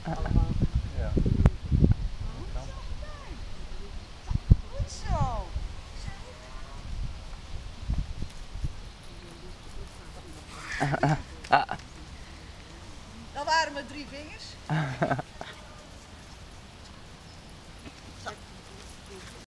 Ja. Goed zo. Dat waren mijn 3 vingers.